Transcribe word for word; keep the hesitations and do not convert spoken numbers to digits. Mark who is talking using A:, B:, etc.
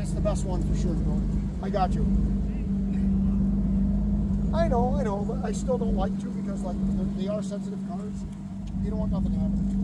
A: That's the best one for sure, bro. I got you. I know, I know, but I still don't like to because like they are sensitive cars. You don't want nothing to happen.